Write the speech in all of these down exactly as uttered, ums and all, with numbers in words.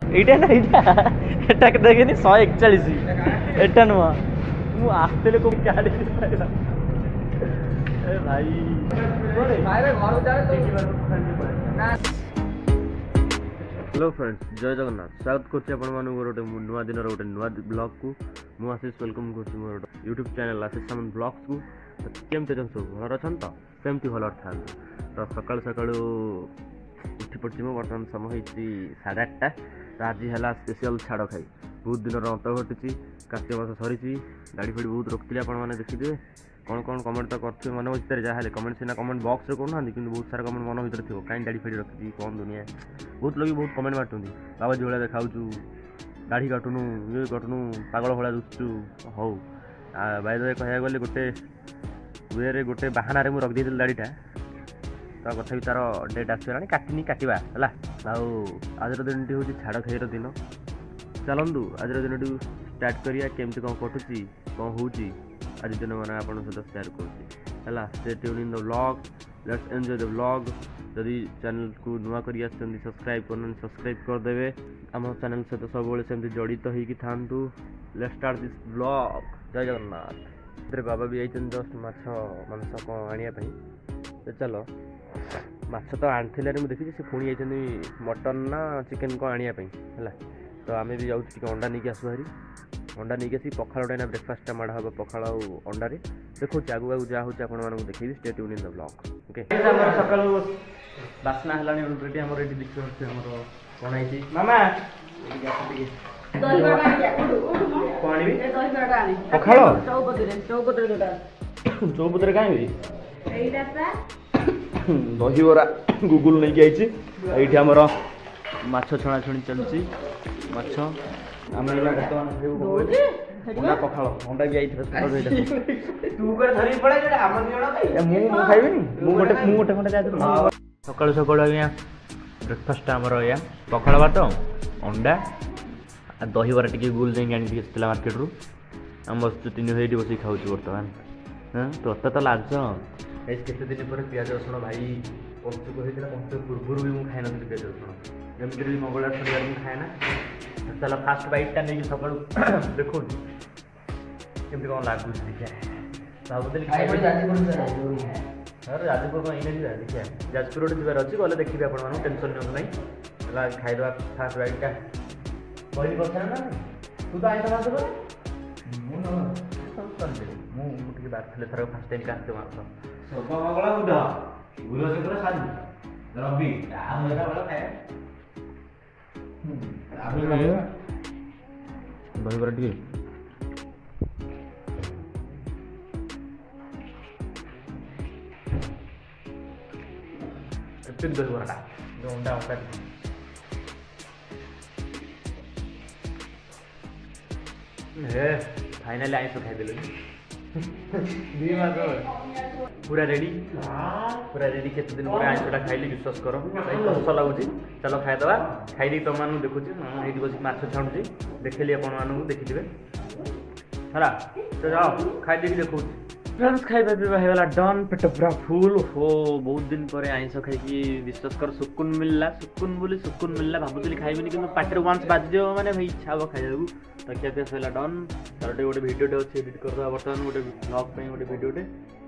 এইটা না এইটা এটা দেখেনি শহে একচাশ এটা নুয়া মু আসলে কোন গাড়ি এ ভাই ভাইরে ঘর যারে তো না। हेलो फ्रेंड्स जय जगन्नाथ स्वागत करछि आपण मानु गोटे नुआ दिन गोटे नुआ ब्लॉग को मु आशीष वेलकम करछि मोर YouTube channel Ashish Samant blogs को। केमते जन सब भल अछन त सेमती भल था तो सकाळ सकाळ उठी पड़छि मो वर्तमान समय होइछि साढ़े आठटा तो आज है स्पेशल छाड़ खाई बहुत दिन अंत घटी कार्तिक मास सरी गाड़ी फाड़ी बहुत रोकते आपण मैंने देखिए कौन कौन कमेंट तो करते मन भर जहाँ कमेंट सीना कमेंट बॉक्स कहना कि बहुत सारा कमेंट मन भर थी कहीं गाड़ी फाड़ी रखी कौन दुनिया बहुत लोग बहुत कमेंट मार्चुं बाबाजी भाया देखा दाढ़ी काटुनु ये काटुनु पागल भाया दुचु हौ बाय द वे कह गले गोटे वे गोटे बाहाना मुझे रखी दाढ़ीटा तो कथा भी तार डेट आसगला काटिनी काटा है आज दिन हूँ छाड़ खाई दिन चलतु आज दिन स्टार्ट करिया केमती कौन कटुची कौन हो आज दिन मैंने आप सहित सेयार करा stay tune in the vlog let's enjoy the vlog जदि चैनल को नुआ कर सब्सक्राइब कर सब्सक्राइब करदे आम चैनल सहित सब सेमती जड़ित होगी था। लेट्स स्टार्ट दिस व्लॉग जय जगन्नाथ। बाबा भी आई जस्ट माछ मांस कौन आने चलो माछ तो आनी मुझे देखी से पुणी आई मटन ना चिकेन कौन आने है तो आम भी जाऊँ अंडा नहीं आसू भारी अंडा नहीं आसी पखाड़ टाइम ब्रेकफास्ट माड़ा हम पखाड़ अंडा देखो आगू आगू जहाँ होती आपको देखी stay tune in the blog okay. सकाल बास्ना है ऑलरेडी आम ये देखिए कौन है मामा पखाड़ चौपतिर कहीं दही बरा गुगुल नहीं आई आमर माछ छणा छुणी चलती माछ आम बर्तमान अंडा पखाड़ अंडा भी आई खाइबी गोटे गोटे खंडे सका सका आज्ञा ब्रेकफास्ट आमर या पखाड़ भात अंडा दही बरा टी गुगुल जाइए आनी मार्केट रू आम बस तीन भाई बस खाऊँ बर्तमान हाँ तो तो लाज केते दिन पर पियाज रसुण भाई पंचुक होता पंचुक पूर्व भी मुझे खाई नी पियाज रसुण जमीन भी मंगलवार शनिवार मुझे खाए ना चल फास्ट बैटा नहीं सका देखो केमती कौन लगुच देखिए भावुली जाजपुर कौन देखिए जाजपुर गोटे जबार अच्छी गले देखिए आप टेंशन नि ना खाईदे फास्ट बैटा कहली कथा ना तू तो आईस मास मुझे बात थर फास्ट टाइम काटते मास मंगला बुध बुधशुक्र शनि रवि दही बरा टे दही बराटा जो अंडा अंडा हे फाइनाली आइस खाईदे पूरा रेडी पूरा रेडी केते दिन पर आइसटा खाइली विश्वास कर कस लगुच चलो खाईदे खाई तुम मानू देखुची ये बस माछ छाणुची देखली आप देखिए है तो जाओ खाई देखी देखो फ्रेंड्स खाଇବା पीवा होगा डन पेट पूरा फुल हो बहुत दिन पर आइस खाई विश्वास कर सुकुन मिलला सुकुन बोली सुकुन मिलला भावुली खाइबी कि पाटे वांस बाजिदेव मैंने भाई इच्छा हम खाइबा तो क्या क्या सैला डन तार गोटे भिडियोटे अच्छे एडिट करदे बर्तमान गोटे ब्लॉग गोटे भिडियोटे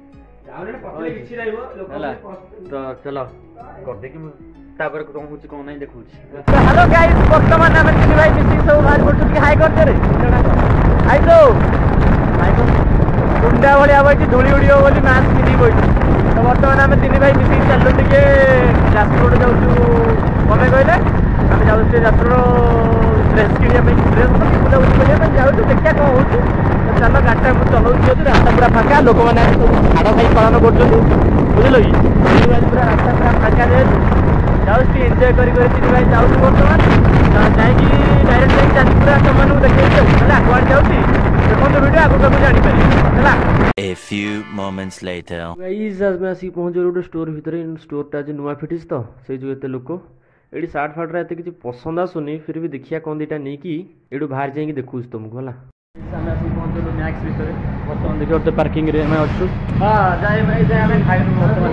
तो चलो करदे कि तापर कौन हो कौन नहीं देखुँ। हेलो गाइस बर्तमान आम तीन भाई मिसी सब बाहर पड़े हाई करते हाई दो हाई कुंडा भाया बैठी धूली उड़ो बोली मास्क पिंधि बैठु तो बर्तमान आम तीन भाई मिसी चलु टे जाजपुर जाऊँ कमे कहले आम जाऊँ जाजपुर ड्रेस किणा ड्रेस बुलाबुली करने जाऊँ देखिए कौन हो चल गाड़ी मुझे चलाऊँ रास्ता पूरा फाँका लोक मैंने छाड़ खाई पालन कर बुझल कि पूरा रास्ता पूरा फाँका जेहतु जाऊँ एंजय कर तीन भाई जाऊँ बर्तमान जाकि डायरेक्ट जाकि जाजपुर तुम देखिए आगे जाऊँ देखो वीडियो आगे आगे जापर A few moments later. Guys आज मैं आसिक पहुँचे गोटे स्टोर भितर स्टोरटा आज नुआ फिटिस तो से जो एत लोक ये सार्ट फार्ट एत किसी पसंद आसुनी फिर भी देखिया कौन दीटा नहीं कि ये बाहर जाइए देखूँ तुमको है पहुँचलु मैक्स भितर बर्तमान देखिए पार्किंग रे मैं अच्छु हाँ जाए भाई जाए आम खाई बर्तमान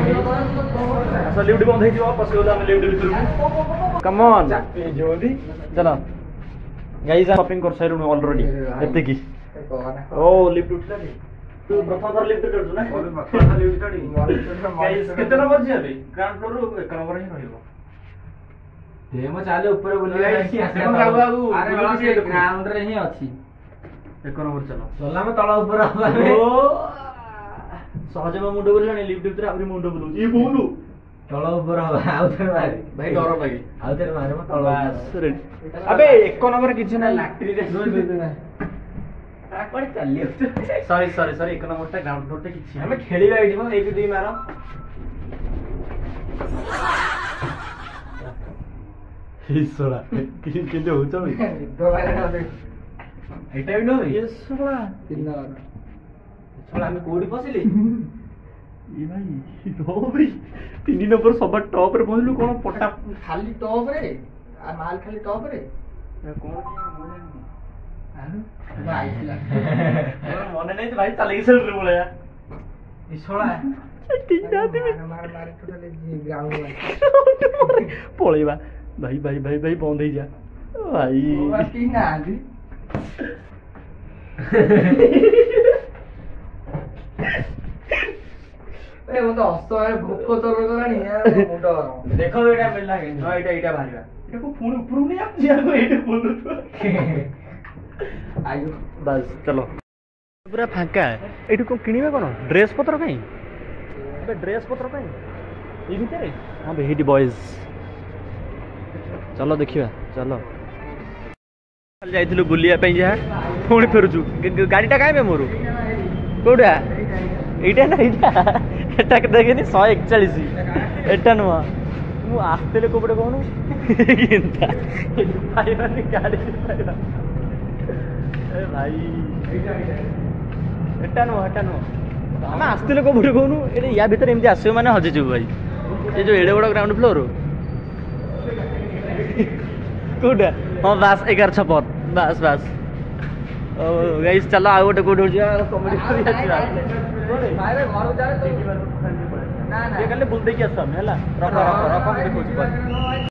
लिफ्ट बंद हो पशिगला लिफ्ट भितर कम ऑन चलो गाइस शॉपिंग कर साइरुन ऑलरेडी एते की ओ लिफ्ट उठलानी तू प्रथम थर लिफ्ट करछु ना प्रथम थर लिफ्ट चढ़ी गाइस केते नंबर जी अबे ग्राउंड फ्लोर रो एक नंबर ही रहइबो हे म चाले ऊपर बोली गाइस बाबू बाबू अरे ग्राउंड रे ही अछि एक नंबर चलो चला में तळा ऊपर आबे ओ सहज में मुंड बोललानी लिफ्ट उतर आबरी मुंड बोलु ई बोलु तळा ऊपर आबे आउ थर मारे भाई डर लागे आउ थर मारे म तळा ऊपर अबे एक नंबर किछ ना लाटरी रे कोन चली सॉरी सॉरी सॉरी एक नंबर टा ग्राउंड फ्लोर टा किछ हमें खेलीबा एठी म एक दुई मारो हे सोला कि केते होछ बे दो बार ना दे एटा भी न ये सोला तीन बार सोला हम कोडी पसिली ई भाई रो भाई तीन नंबर सब टॉप रे पहुंचलु कोन पटा खाली टॉप रे आ माल खाली टॉप रे कोन के मोने आरो भाई मोने नहीं तो भाई चले गेल रे बोला ई सोला की जाती में मार मार टोटली ग्राउंड पळेबा भाई भाई भाई भाई बंद ही जा भाई बाकी ना आजी ए वो तो हस्तो है भूख तो लगलानी यार मुंडो देखो बेटा मिलला के हां एटा एटा भारीबा एटा को पुणी ऊपर नहीं आप जिया को एटा बोलु तो आयु बस चलो पूरा फांका है एटू को किनिबे कोन ड्रेस पत्र कहीं अबे ड्रेस पत्र कहीं ई भीतर हां बे हेडी बॉयज चलो देखिबा चलो चल जाइथिलु बुलिया पे जा पुणी फेरुछु गाड़ीटा काहे बे मोरू कोडा एटा ना एटा एटा के देखिनी एक सौ इकतालीस एटा नुआ मु आस्तेले कोबडे कोनु किंता भाई माने गाड़ी पाइबा ए भाई एटा नुआ एटा नुआ हम आस्तेले कोबडे कोनु एटा या भीतर एमती आसियो माने हजे जु भाई ये जो एडे बड़ा ग्राउंड फ्लोर कोडा हां बस ग्यारह छप्पन बस बस ओ गाइस चलो आ गोटे कोड हो जा कॉमेडी कर जा भाई रे घर जा तो ना ना ये कले बोल दे कि असम हैला रख रख रख देखो